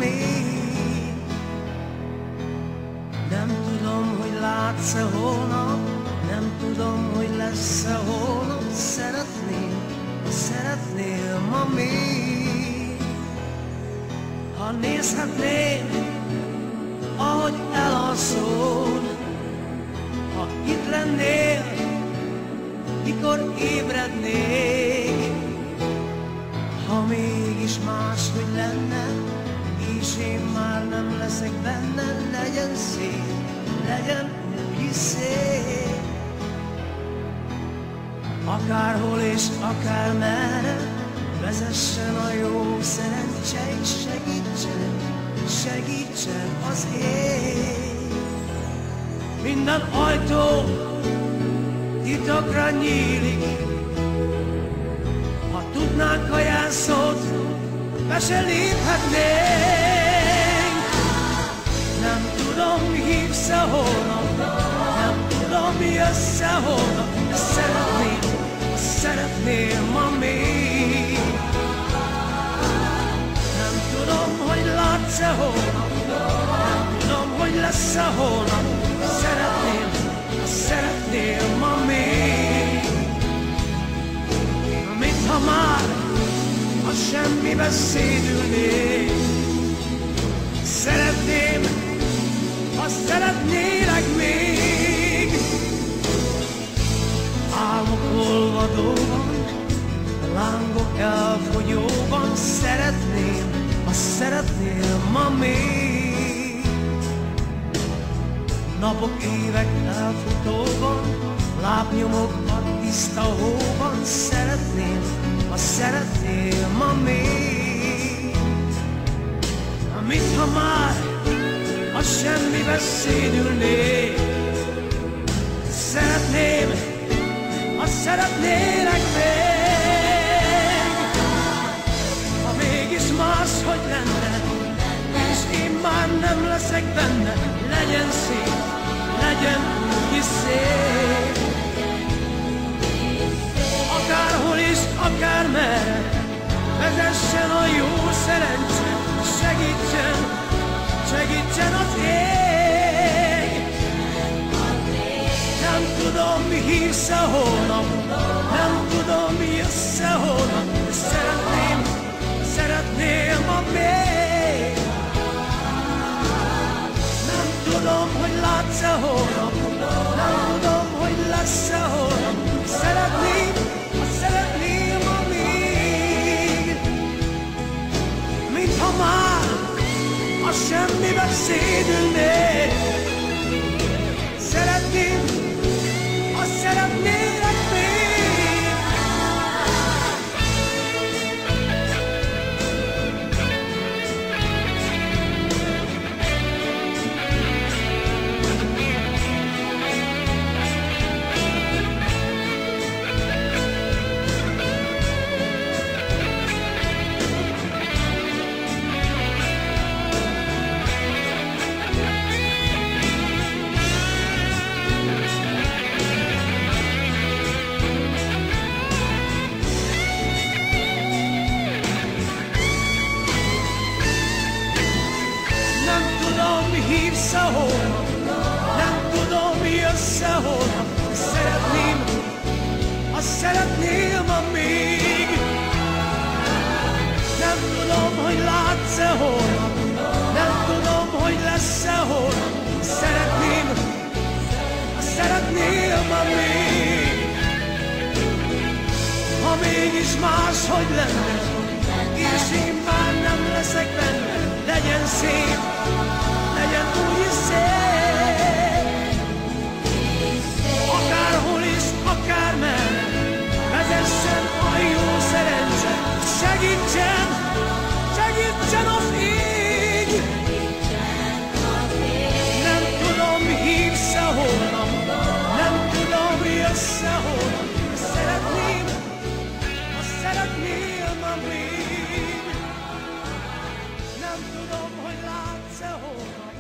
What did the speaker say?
még. Nem tudom, hogy látsz-e holnap, nem tudom, hogy lesz-e holnap. Szeretnél ma még. Ha nézhetném, ahogy elalszol, ha itt lennél, mikor ébrednék. Ha mégis máshogy lenne, és én már nem leszek benne, legyen szép, legyen úgy szép. Akárhol és akármerre vezessen a jó szerencse, és segítsen az ég. Minden ajtó titokra nyílik, ha tudnánk a jelszót, be se léphetnénk. Nem tudom, hívsz-e holnap, nem tudom, jössz-e holnap, de szeretnél ma még. Nem tudom, hogy látsz-e holnap, nem tudom, hogy lesz-e holnap, szeretnél ma még. Mintha már a semmibe szédülnék. Szeretném, ha szeretnélek még. Álmok olvadóban, lángok elfogyóban. Szeretném, ha szeretnél ma még. Napok, évek elfutóban, lábnyomok a tiszta hóban. Szeretném, ha szeretnél ma még. Mintha már a semmibe szédülnék. Szeretném, ha szeretnélek még. Ha mégis máshogy lenne, és én már nem leszek benne, legyen szép, legyen úgy szép. Akárhol is, akármerre vezessen a jó szerencse, segítsen az ég. Nem tudom, mi hívsz-e holnap, nem tudom, mi jössz-e holnap. Szeretnél ma még. Nem tudom, hogy látsz-e holnap, nem tudom, hogy lesz-e holnap. Szeretnél ma még. Mintha már a semmibe szédülnék. Szeretném, ha szeretnélek még. Hívsz-e holnap, nem tudom, jössz-e holnap. Szeretném, ha szeretnél ma még. Nem tudom, hogy látsz-e holnap, nem tudom, hogy lesz-e holnap. Szeretném, ha szeretnél ma még. Ha mégis máshogy lenne, és én már nem leszek benne, legyen szép, legyen úgy szép. Akárhol is, akármerre vezessen a jó szerencse. Segítsen az ég. Nem tudom, hívsz-e holnap, nem tudom, jössz-e holnap. Szeretném, ha szeretnél ma még. Nem tudom, hogy látsz-e holnap.